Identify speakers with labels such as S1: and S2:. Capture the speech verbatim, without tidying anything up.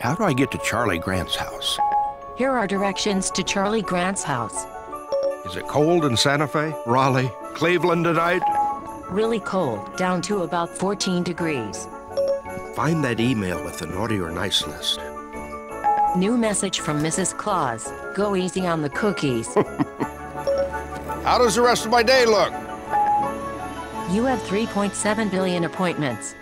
S1: How do I get to Charlie Grant's house?
S2: Here are directions to Charlie Grant's house.
S1: Is it cold in Santa Fe, Raleigh, Cleveland tonight?
S2: Really cold, down to about fourteen degrees.
S1: Find that email with the naughty or nice list.
S2: New message from Missus Claus. Go easy on the cookies.
S1: How does the rest of my day look?
S2: You have three point seven billion appointments.